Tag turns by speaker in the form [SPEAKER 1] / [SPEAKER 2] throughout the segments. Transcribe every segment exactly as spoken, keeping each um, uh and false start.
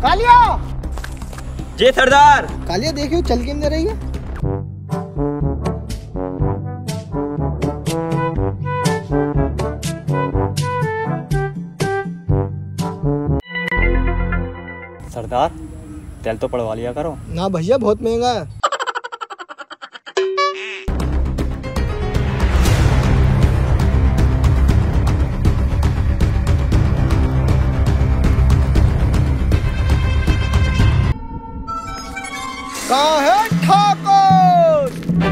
[SPEAKER 1] कालिया
[SPEAKER 2] जी सरदार।
[SPEAKER 1] कालिया देखियो चल के नहीं रही है।
[SPEAKER 2] सरदार तेल तो पड़वा लिया करो।
[SPEAKER 1] ना भैया बहुत महंगा है। कहाँ है ठाकुर?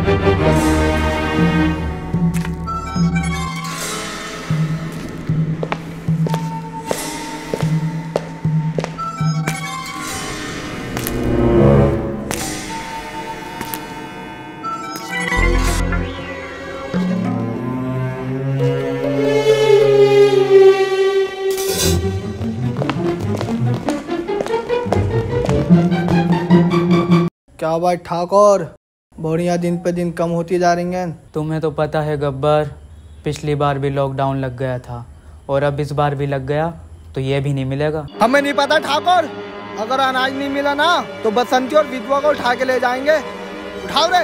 [SPEAKER 1] क्या बात ठाकुर, बोरियां दिन पे दिन कम होती जा रही हैं।
[SPEAKER 3] तुम्हें तो पता है गब्बर, पिछली बार भी लॉकडाउन लग गया था और अब इस बार भी लग गया तो ये भी नहीं मिलेगा।
[SPEAKER 1] हमें नहीं पता ठाकुर, अगर अनाज नहीं मिला ना तो बसंती और विधवा को उठा के ले जाएंगे। उठाओ रे।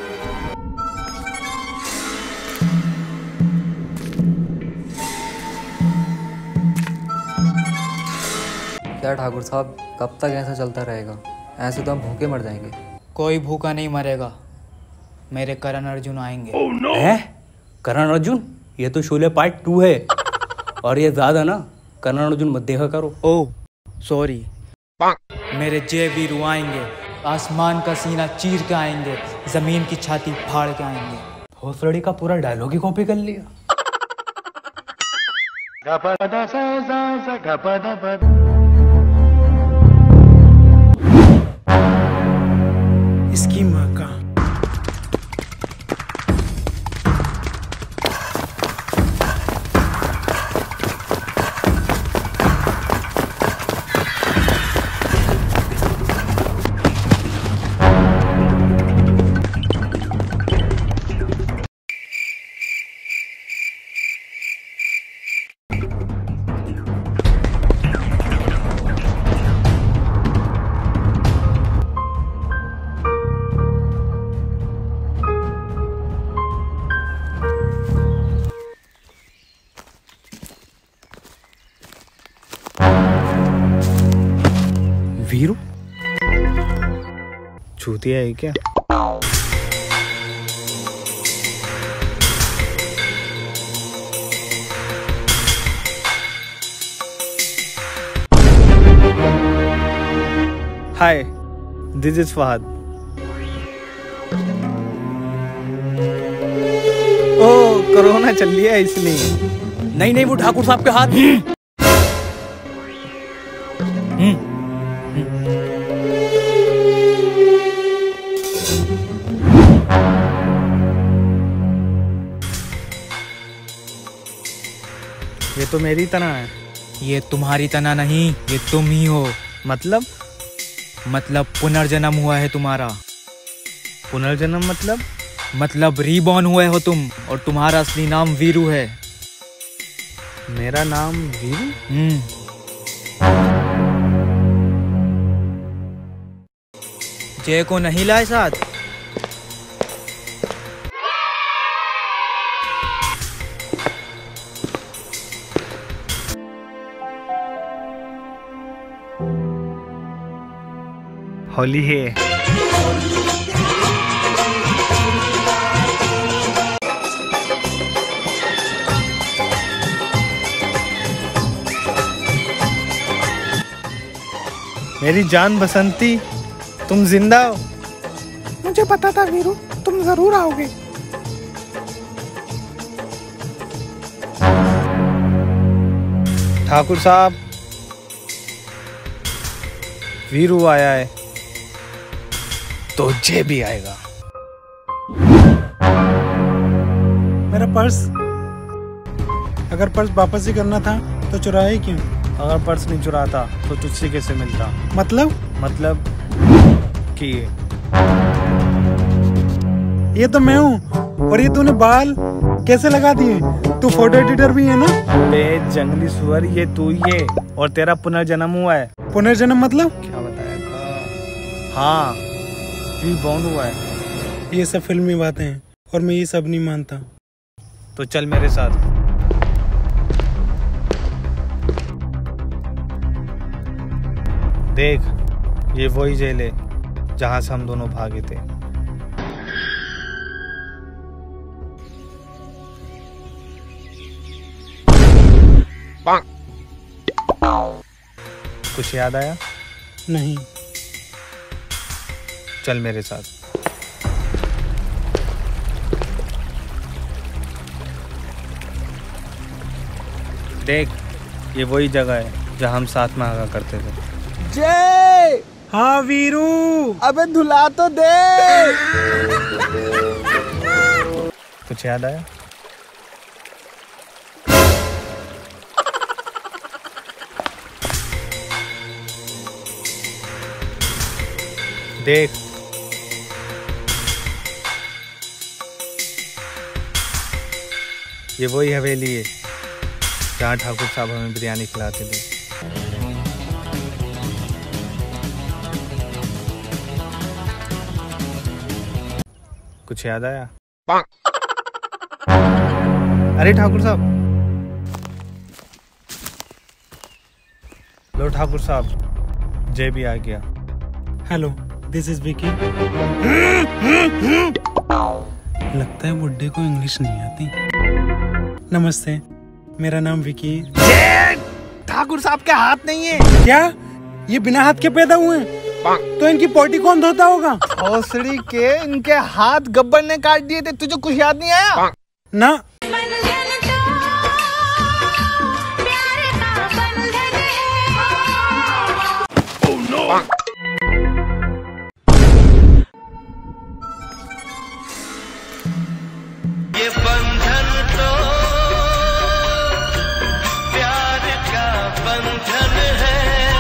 [SPEAKER 4] क्या ठाकुर साहब, कब तक ऐसा चलता रहेगा? ऐसे तो हम भूखे मर जाएंगे।
[SPEAKER 3] कोई भूखा नहीं मरेगा, मेरे करण अर्जुन आएंगे।
[SPEAKER 2] oh, no. है? करण अर्जुन? ये तो शोले पार्ट टू है और ये ज्यादा ना, करण अर्जुन मत देखा करो।
[SPEAKER 3] Oh sorry. मेरे जय वीरू आएंगे, आसमान का सीना चीर के आएंगे, जमीन की छाती फाड़ के आएंगे।
[SPEAKER 2] भोसड़ी का पूरा डायलॉग ही कॉपी कर लिया।
[SPEAKER 1] इसकी माँ का
[SPEAKER 2] वीरू छूतिया है क्या? Hi, this is Fahad. ओ कोरोना चल रही है इसलिए। नहीं नहीं, वो ठाकुर साहब के हाथ। ये तो मेरी तना है।
[SPEAKER 3] ये तुम्हारी तना नहीं, ये तुम ही हो।
[SPEAKER 2] मतलब?
[SPEAKER 3] मतलब पुनर्जन्म हुआ है तुम्हारा।
[SPEAKER 2] पुनर्जन्म मतलब?
[SPEAKER 3] मतलब रीबॉर्न हुए हो तुम और तुम्हारा असली नाम वीरू है।
[SPEAKER 2] मेरा नाम वीरू?
[SPEAKER 3] हम्म। जय को नहीं लाए साथ?
[SPEAKER 2] होली है। मेरी जान बसंती, तुम जिंदा हो?
[SPEAKER 1] मुझे पता था वीरू, तुम जरूर आओगे।
[SPEAKER 2] ठाकुर साहब, वीरू आया है तो जे भी आएगा।
[SPEAKER 5] मेरा पर्स, अगर पर्स वापस ही करना था तो चुराए क्यों?
[SPEAKER 2] अगर पर्स नहीं चुराता तो तुझसे कैसे मिलता?
[SPEAKER 5] मतलब?
[SPEAKER 2] मतलब कि
[SPEAKER 5] ये तो मैं हूँ और ये तूने बाल कैसे लगा दिए? तू फोटो एडिटर भी है ना?
[SPEAKER 2] अबे जंगली सुअर, ये तू ही है और तेरा पुनर्जन्म हुआ है।
[SPEAKER 5] पुनर्जन्म मतलब?
[SPEAKER 1] क्या बताया था? हाँ, रीबॉर्न हुआ है।
[SPEAKER 5] ये सब फिल्मी बातें हैं और मैं ये सब नहीं मानता।
[SPEAKER 1] तो चल मेरे साथ। देख, ये वही जेल है जहां से हम दोनों भागे थे। कुछ याद आया?
[SPEAKER 5] नहीं।
[SPEAKER 1] चल मेरे साथ। देख, ये वही जगह है जहाँ हम साथ में आगा करते थे।
[SPEAKER 5] जय। हाँ वीरू।
[SPEAKER 1] अबे धुला तो दे। कुछ याद आया? देख, ये वही हवेली है जहाँ ठाकुर साहब हमें बिरयानी खिलाते थे। कुछ याद आया? अरे ठाकुर साहब, लो ठाकुर साहब, जय भी आ गया।
[SPEAKER 5] Hello, this is Vicky. लगता है बुड्ढे को इंग्लिश नहीं आती। नमस्ते, मेरा नाम विकी है।
[SPEAKER 1] ठाकुर साहब के हाथ नहीं है।
[SPEAKER 5] क्या? ये बिना हाथ के पैदा हुए हैं? तो इनकी पोटी कौन धोता होगा?
[SPEAKER 1] भोसड़ी के इनके हाथ गब्बर ने काट दिए थे। तुझे कुछ याद नहीं आया?
[SPEAKER 5] ना।
[SPEAKER 6] ये बंधन तो प्यार का बंधन है,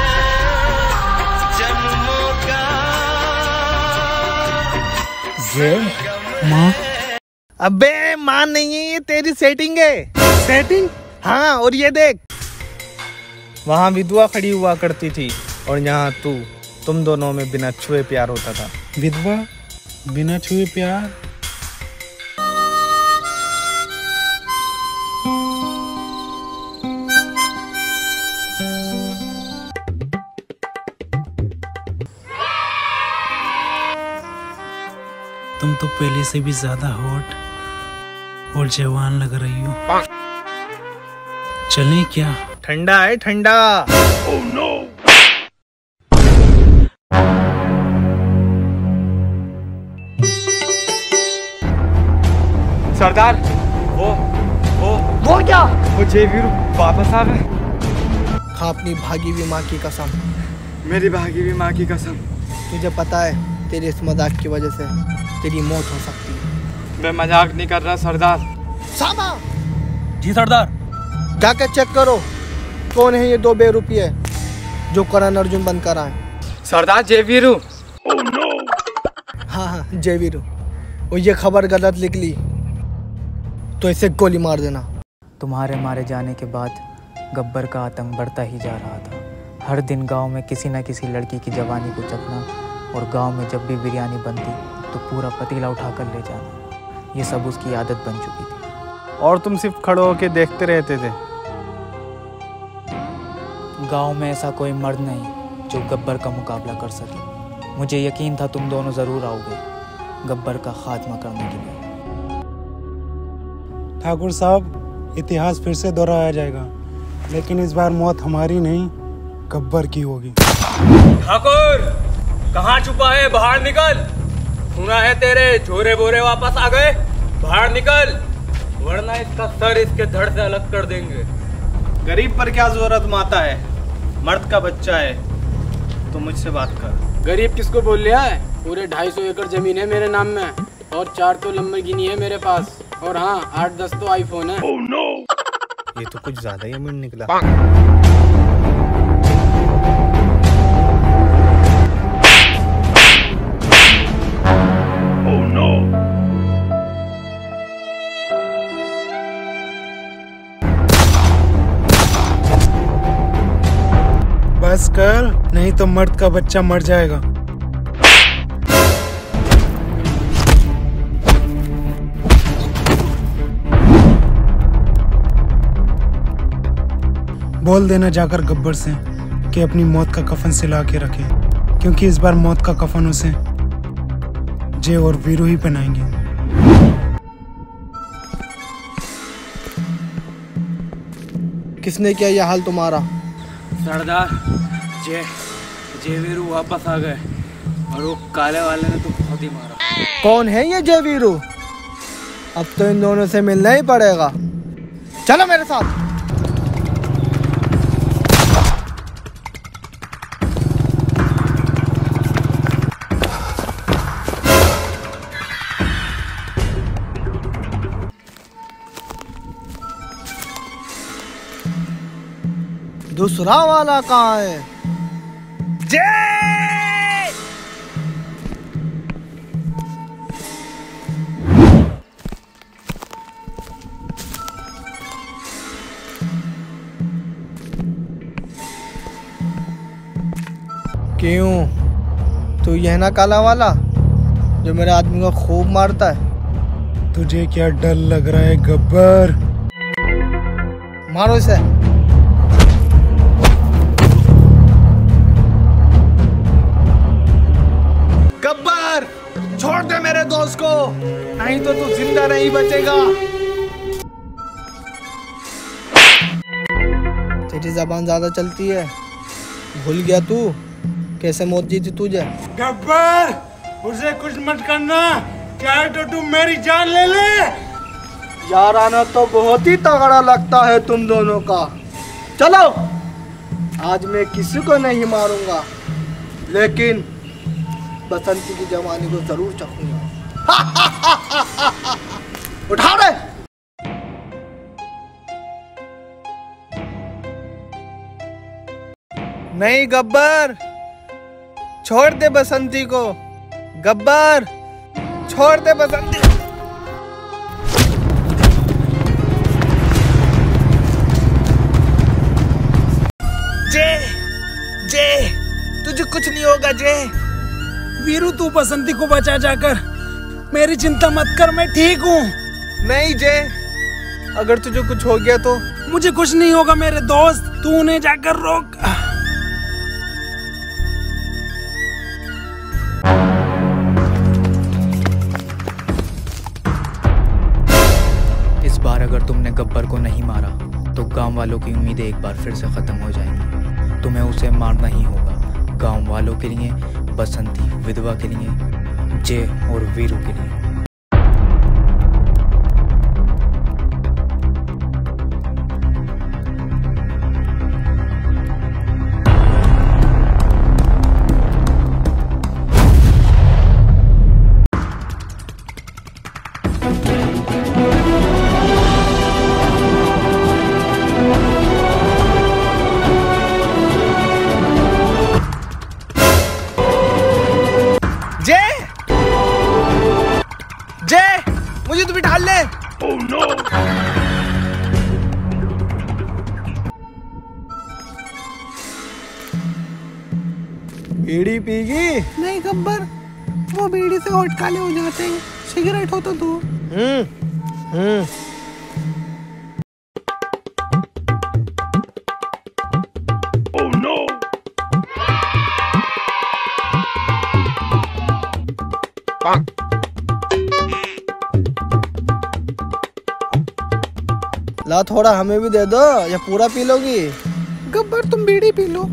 [SPEAKER 6] जन्मों का।
[SPEAKER 5] माँ?
[SPEAKER 1] अबे मां नहीं है, ये तेरी सेटिंग है।
[SPEAKER 5] सेटिंग?
[SPEAKER 1] हाँ, और ये देख, वहाँ विधवा खड़ी हुआ करती थी और यहाँ तू, तुम दोनों में बिना छुए प्यार होता था।
[SPEAKER 5] विधवा बिना छुए प्यार? तुम तो पहले से भी ज्यादा हॉट और जवान लग रही हो। चलें क्या?
[SPEAKER 1] ठंडा है ठंडा। oh, no.
[SPEAKER 3] सरदार, वो वो
[SPEAKER 1] वो क्या?
[SPEAKER 3] वो जयवीर वापस आ गए।
[SPEAKER 1] खा अपनी भागी हुई माँ की कसम।
[SPEAKER 3] मेरी भागी हुई माँ की कसम।
[SPEAKER 1] तुझे पता है तेरे इस मजाक की वजह से तेरी मौत हो सकती है।
[SPEAKER 3] मैं मजाक नहीं कर रहा सरदार।
[SPEAKER 1] सामा।
[SPEAKER 2] जी सरदार।
[SPEAKER 1] जाकर चेक करो कौन है ये दो बेरुपये जो करण अर्जुन बनकर आए।
[SPEAKER 3] सरदार जयवीरू।
[SPEAKER 1] oh, no. हाँ हाँ जयवीरू। और ये खबर गलत लिख ली तो इसे गोली मार देना।
[SPEAKER 4] तुम्हारे मारे जाने के बाद गब्बर का आतंक बढ़ता ही जा रहा था। हर दिन गांव में किसी न किसी लड़की की जवानी को चखना और गांव में जब भी बिरयानी बनती तो पूरा पतीला उठाकर ले जाना, ये सब उसकी आदत बन चुकी थी।
[SPEAKER 1] और तुम सिर्फ खड़े होकर देखते रहते थे।
[SPEAKER 4] गांव में ऐसा कोई मर्द नहीं जो गब्बर का मुकाबला कर सके। मुझे यकीन था तुम दोनों ज़रूर आओगे गब्बर का खात्मा करने के लिए।
[SPEAKER 5] ठाकुर साहब, इतिहास फिर से दोहराया जाएगा, लेकिन इस बार मौत हमारी नहीं गब्बर की होगी।
[SPEAKER 2] ठाकुर, कहाँ छुपा है? बाहर निकल। सुना है तेरे झोरे बोरे वापस आ गए। बाहर निकल, वरना इसका सर इसके धड़ से अलग कर देंगे।
[SPEAKER 1] गरीब पर क्या जरूरत माता है, मर्द का बच्चा है। तो मुझसे बात कर।
[SPEAKER 7] गरीब किसको बोल लिया है? पूरे ढाई सौ एकड़ जमीन है मेरे नाम में और चार तो लंबरगिनी है मेरे पास और हाँ आठ दस तो आईफोन है।
[SPEAKER 1] oh, no. ये तो कुछ ज्यादा ही अमीर निकला। oh, no.
[SPEAKER 5] बस कर, नहीं तो मर्द का बच्चा मर जाएगा। बोल देना जाकर गब्बर से कि अपनी मौत का कफन सिला के रखे, क्योंकि इस बार मौत का कफन उसे जय और वीरू ही पहनाएंगे।
[SPEAKER 1] किसने किया यह हाल तुम्हारा?
[SPEAKER 7] सरदार, जय जय वीरू वापस आ गए और वो काले वाले ने तो बहुत ही मारा।
[SPEAKER 1] कौन है ये जय वीरू? अब तो इन दोनों से मिलना ही पड़ेगा। चलो मेरे साथ। दूसरा वाला कहाँ है? जय! क्यों? तू यह ना काला वाला जो मेरे आदमी को खूब मारता है?
[SPEAKER 5] तुझे क्या डर लग रहा है गब्बर?
[SPEAKER 1] मारो इसे। गब्बर, छोड़ दे मेरे दोस्त को, नहीं तो तू जिंदा नहीं बचेगा। तेरी जबान ज्यादा चलती है। भूल गया तू कैसे मौत जीती तुझे?
[SPEAKER 5] गब्बर, उसे कुछ मत करना, चाहे तो तुम मेरी जान ले ले।
[SPEAKER 1] याराना तो बहुत ही तगड़ा लगता है तुम दोनों का। चलो, आज मैं किसी को नहीं मारूंगा, लेकिन बसंती की जवानी को जरूर चखूंगा। उठा रे। नहीं गब्बर, छोड़ दे बसंती को। गब्बर, छोड़ दे बसंती। जय, जय, तुझे कुछ नहीं होगा जय।
[SPEAKER 5] वीरू, तू बसंती को बचा जाकर, मेरी चिंता मत कर, मैं ठीक हूँ।
[SPEAKER 1] नहीं जय, अगर तुझे कुछ हो गया तो?
[SPEAKER 5] मुझे कुछ नहीं होगा मेरे दोस्त, तू उन्हें जाकर रोक।
[SPEAKER 4] इस बार अगर तुमने गब्बर को नहीं मारा तो गांव वालों की उम्मीदें एक बार फिर से खत्म हो जाएंगी। तुम्हें उसे मारना ही होगा, गांव वालों के लिए, बसंती विधवा के लिए, जय और वीरू के लिए।
[SPEAKER 1] मुझे तो बिठा ले।
[SPEAKER 6] Oh, no.
[SPEAKER 1] बीड़ी पीगी?
[SPEAKER 8] नहीं गब्बर, वो बीड़ी से होठ काले हो जाते हैं। सिगरेट हो तो तू।
[SPEAKER 1] हम्म हम्म
[SPEAKER 6] Oh, no. Bonk.
[SPEAKER 1] ला थोड़ा हमें भी दे दो, या पूरा पी लोगी?
[SPEAKER 8] गब्बर, तुम बीड़ी पी लो।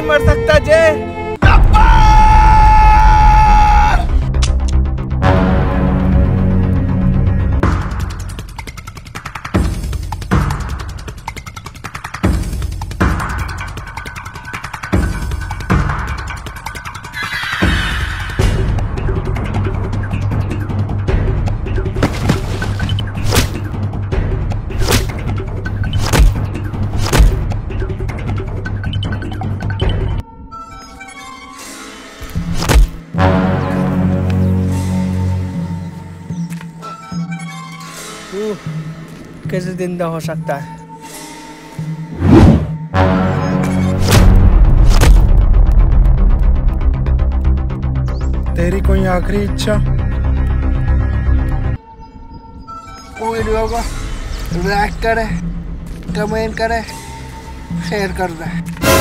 [SPEAKER 1] मर सकता जय। तू कैसे जिंदा हो सकता है?
[SPEAKER 5] तेरी कोई आखिरी इच्छा?
[SPEAKER 1] वो वीडियो को लाइक करे, कमेंट करे, शेयर कर दे।